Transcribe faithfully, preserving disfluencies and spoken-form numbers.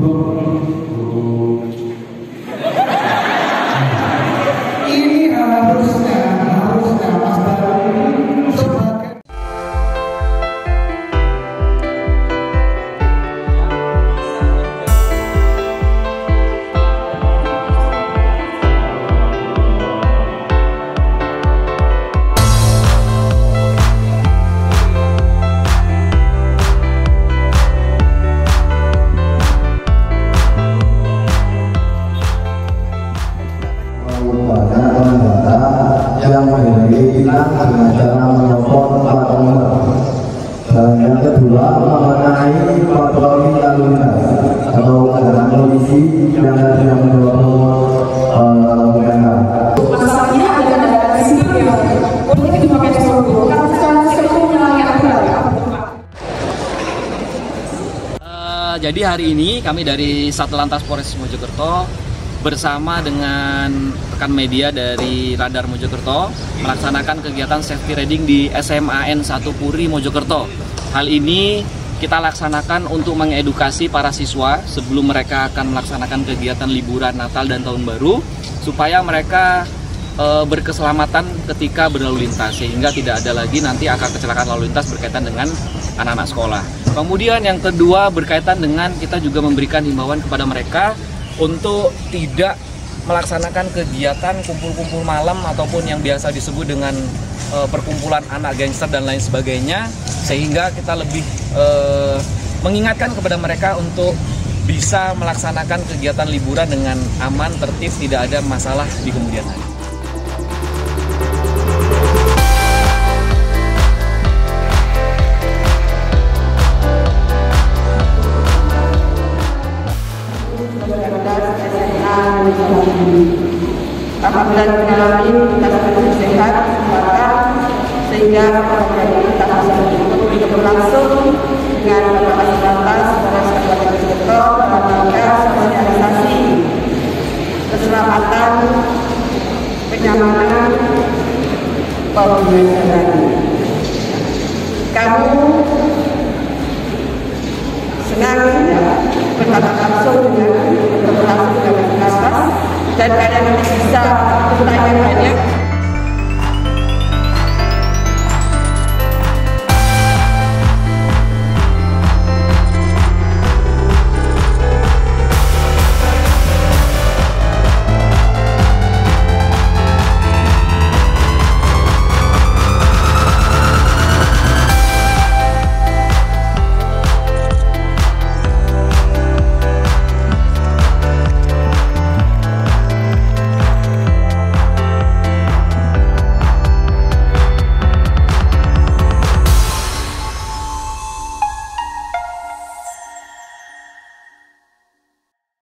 Ini harusnya, harusnya Mas Darwin sebagai yang menghindari hilang dengan cara menelpon plat nomor. Dan yang kedua mengenai patroli lalu lintas atau kendaraan polisi yang sedang mendorong lalu lintas. Masalahnya ada kendaraan sipil untuk dipakai seluruh karena secara seluruh melalui aturan. Jadi hari ini kami dari Satlantas Polres Mojokerto bersama dengan rekan media dari Radar Mojokerto melaksanakan kegiatan safety riding di S M A N satu Puri Mojokerto. Hal ini kita laksanakan untuk mengedukasi para siswa sebelum mereka akan melaksanakan kegiatan liburan Natal dan Tahun Baru supaya mereka e, berkeselamatan ketika berlalu lintas sehingga tidak ada lagi nanti angka kecelakaan lalu lintas berkaitan dengan anak-anak sekolah. Kemudian yang kedua berkaitan dengan kita juga memberikan himbauan kepada mereka untuk tidak melaksanakan kegiatan kumpul-kumpul malam ataupun yang biasa disebut dengan e, perkumpulan anak gangster dan lain sebagainya, sehingga kita lebih e, mengingatkan kepada mereka untuk bisa melaksanakan kegiatan liburan dengan aman, tertib, tidak ada masalah di kemudian hari. Apabila mengalami lintas hidup sehat, maka sehingga menjadi lintas hidup juga berlangsung dengan kapasitas Polres Kabupaten Mojokerto melakukan sosialisasi keselamatan, kenyamanan pengguna jalan.